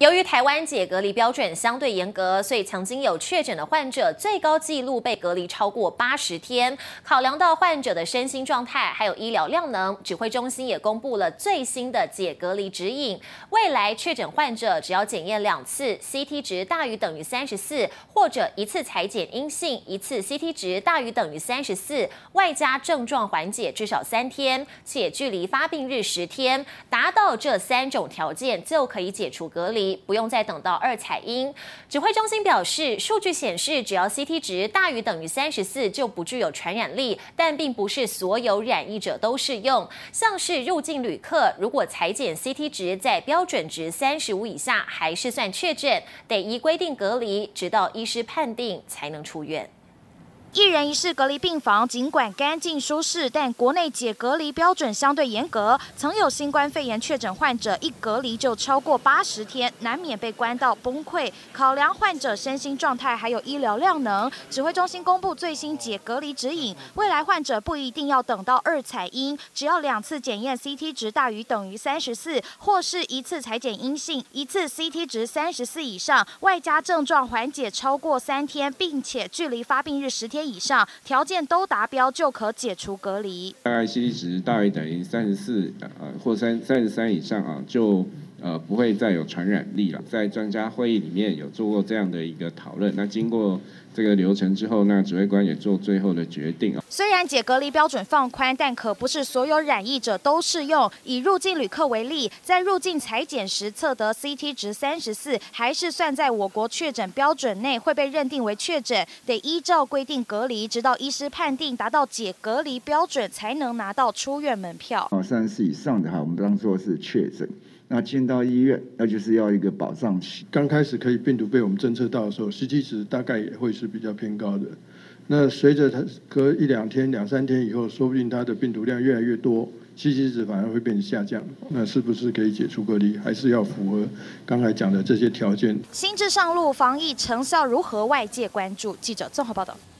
由于台湾解隔离标准相对严格，所以曾经有确诊的患者最高纪录被隔离超过80天。考量到患者的身心状态还有医疗量能，指挥中心也公布了最新的解隔离指引。未来确诊患者只要检验2次 ，CT 值大于等于34，或者1次采检阴性，1次 CT 值大于等于34，外加症状缓解至少3天，且距离发病日10天，达到这3种条件就可以解除隔离。不用再等到2采阴。指挥中心表示，数据显示，只要 CT 值大于等于34，就不具有传染力，但并不是所有染疫者都适用。像是入境旅客，如果采检 CT 值在标准值35以下，还是算确诊，得依规定隔离，直到医师判定才能出院。 1人1室隔离病房，尽管干净舒适，但国内解隔离标准相对严格。曾有新冠肺炎确诊患者一隔离就超过80天，难免被关到崩溃。考量患者身心状态还有医疗量能，指挥中心公布最新解隔离指引。未来患者不一定要等到2采阴，只要2次检验 CT 值大于等于34，或是1次采检阴性，1次 CT 值34以上，外加症状缓解超过3天，并且距离发病日10天以上，条件都达标就可解除隔离。 大概 CT 值大于等于34，或33以上啊，就不会再有传染力了。在专家会议里面有做过这样的一个讨论，那经过这个流程之后，那指挥官也做最后的决定啊。 虽然解隔离标准放宽，但可不是所有染疫者都适用。以入境旅客为例，在入境采检时测得 CT 值34，还是算在我国确诊标准内，会被认定为确诊，得依照规定隔离，直到医师判定达到解隔离标准，才能拿到出院门票。 34以上的我们当作是确诊。那进到医院，那就是要一个保障期。 刚开始可以病毒被我们侦测到的时候 ，CT 值大概也会是比较偏高的。那随着它隔1-2天、2-3天以后，说不定它的病毒量越来越多，CT 值反而会变下降。那是不是可以解除隔离？还是要符合刚才讲的这些条件？ 新制上路，防疫成效如何？外界关注。记者综合报道。